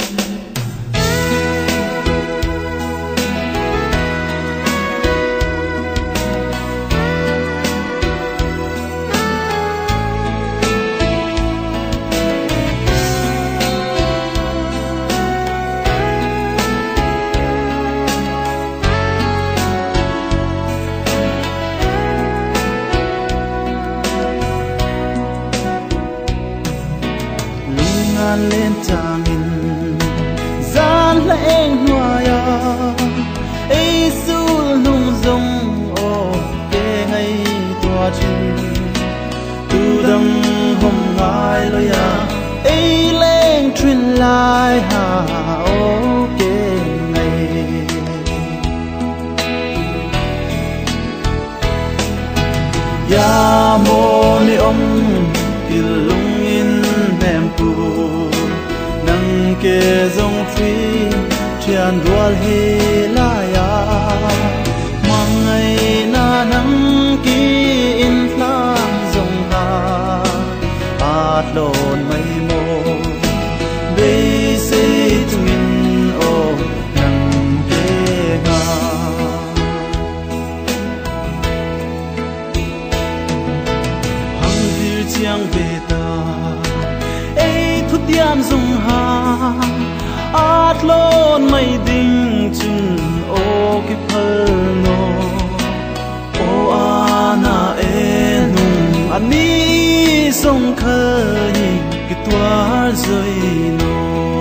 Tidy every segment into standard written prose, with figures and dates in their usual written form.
lên changin gian leng noya ei sul nung zong o ke ngai tua chin tu dang hom ngai lo ya ei leng trin lai ha o ke ngai ya mo ni om ilung in nem pu ke zong phi thian rual he la ya mangai na nang ki in flam zong ha at lon mai mo be se tumin o nang ke nga hang dir chiang be ta tiam zung ha at lon mai ding chun o ki phal no o ana e nung ani song khani ki twar zoi no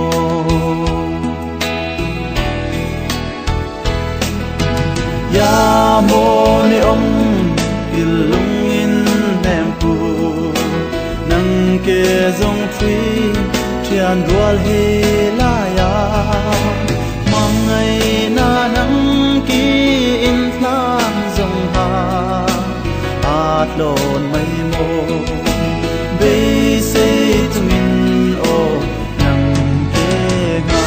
ya mo ni om ilung in nem pu nang ke zong phi thian rual he la ya mangai na nang ki in flam zong ha at lon mai mo be se tumin o nang ke nga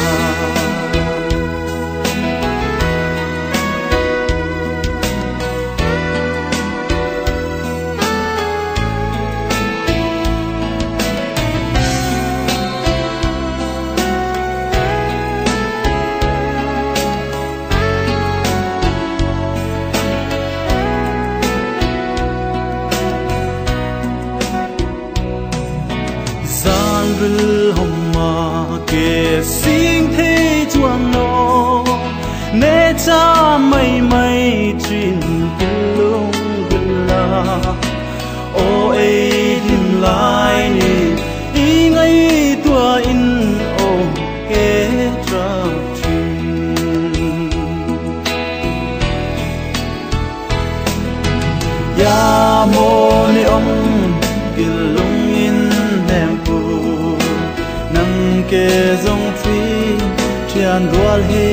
homa ke sing the chuang no ne cha mai mai chin kilung gula o e dim lai ni i ngai tua in o ke tra chin ya mo ni om kilung in nem pu ke zong phi thian rual he